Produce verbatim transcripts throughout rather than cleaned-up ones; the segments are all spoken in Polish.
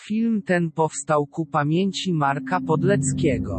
Film ten powstał ku pamięci Marka Podleckiego.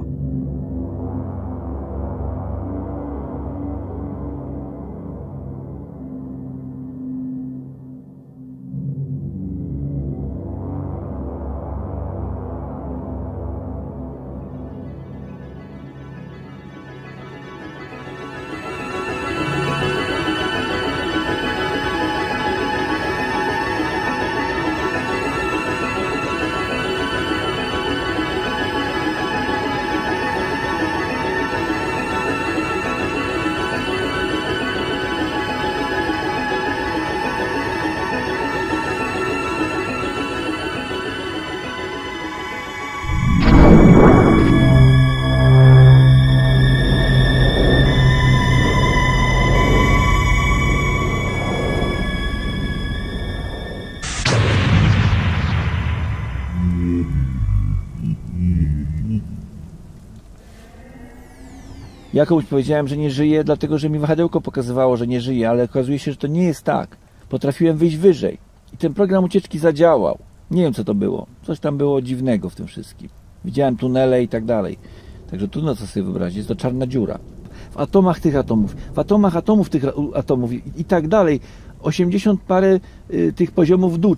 Ja komuś powiedziałem, że nie żyje, dlatego że mi wahadełko pokazywało, że nie żyje, ale okazuje się, że to nie jest tak. Potrafiłem wyjść wyżej. I ten program ucieczki zadziałał. Nie wiem, co to było. Coś tam było dziwnego w tym wszystkim. Widziałem tunele i tak dalej. Także trudno co sobie wyobrazić. Jest to czarna dziura. W atomach tych atomów, w atomach atomów tych atomów i, i tak dalej. osiemdziesiąt parę y, tych poziomów w dół.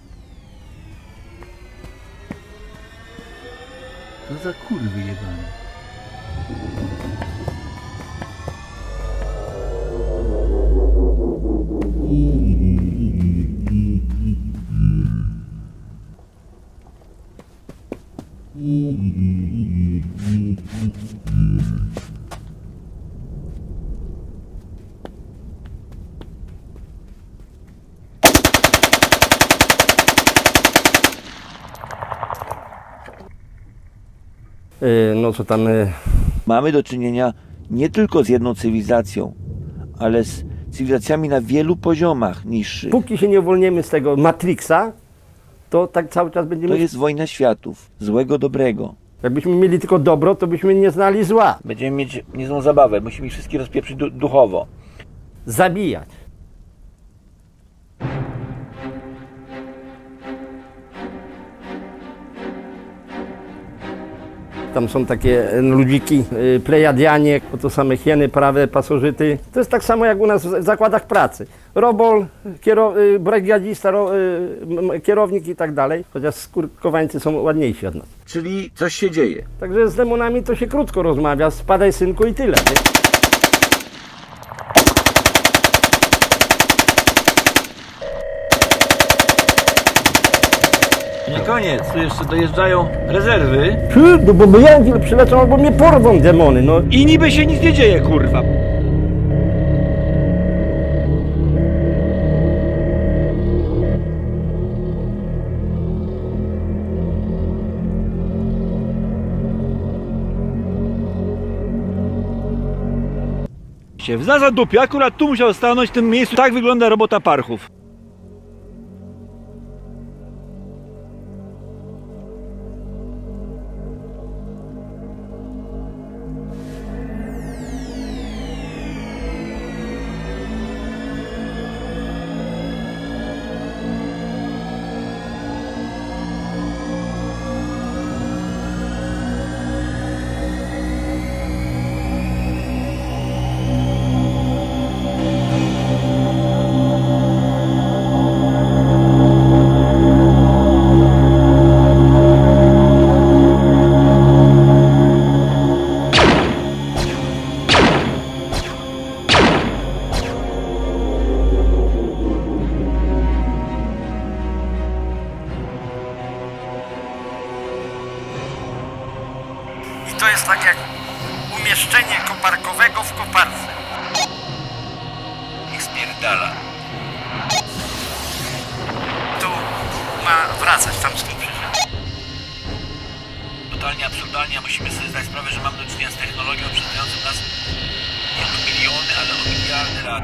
Co za kurwy jebane. No co tam... Mamy do czynienia nie tylko z jedną cywilizacją, ale z cywilizacjami na wielu poziomach niższych. Póki się nie uwolnimy z tego Matrixa, to tak cały czas będziemy... To jest wojna światów, złego, dobrego. Jakbyśmy mieli tylko dobro, to byśmy nie znali zła. Będziemy mieć niezłą zabawę, musimy ich wszystkich rozpieprzyć du duchowo. Zabijać. Tam są takie ludziki, plejadianie, to same hieny, prawe pasożyty. To jest tak samo jak u nas w zakładach pracy. Robol, kierow, brygadzista, kierownik i tak dalej. Chociaż skórkowańcy są ładniejsi od nas. Czyli coś się dzieje. Także z demonami to się krótko rozmawia. Spadaj synku i tyle. Nie? Nie koniec, tu jeszcze dojeżdżają rezerwy. No bo my przylecą albo mnie porwą demony, no. I niby się nic nie dzieje, kurwa. W Zadupie, akurat tu musiał stanąć w tym miejscu. Tak wygląda robota parchów. To jest tak jak umieszczenie koparkowego w koparce. Niech spierdala. Tu ma wracać, tam skąd przyszedł. Totalnie absurdalnie, a musimy sobie zdać sprawę, że mamy do czynienia z technologią przedstawiającą nas nie o miliony, ale o miliardy lat.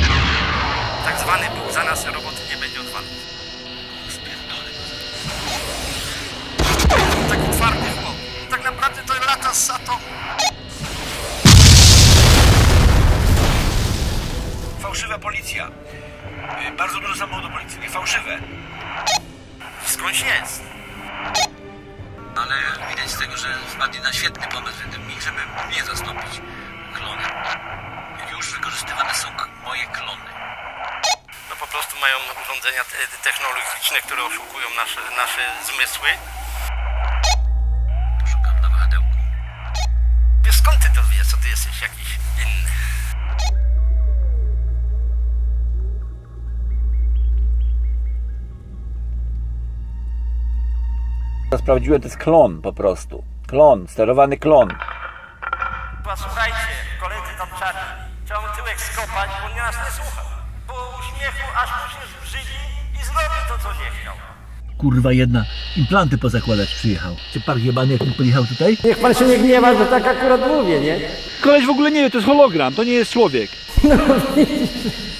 Tak zwany Bóg za nasze roboty nie będzie odwalony. Spierdolę go zaraz. Passato. Fałszywa policja. Y, Bardzo dużo samochodów policyjnych, fałszywe. Skądś jest. Ale widać z tego, że wpadli na świetny pomysł według mnie, żeby mnie zastąpić klonem. Już wykorzystywane są k- moje klony. No po prostu mają urządzenia te- technologiczne, które oszukują nasze, nasze zmysły. Poszukam na wahadełku. Wiesz, skąd ty to wiesz, co ty jesteś jakiś inny? Sprawdziłem, to jest klon po prostu. Klon, sterowany klon. Posłuchajcie, koledzy tam czarni, trzeba mu tyłek skopać, bo on nas nie słucha. Po uśmiechu aż mu się zbrzydzi i zrobi to, co nie chciał. Kurwa jedna, implanty pozakładać przyjechał. Czy park jebany jak mi pojechał tutaj? Niech pan się nie gniewa, że tak akurat mówię, nie? Koleś w ogóle nie wie, to jest hologram, to nie jest człowiek. No widzisz.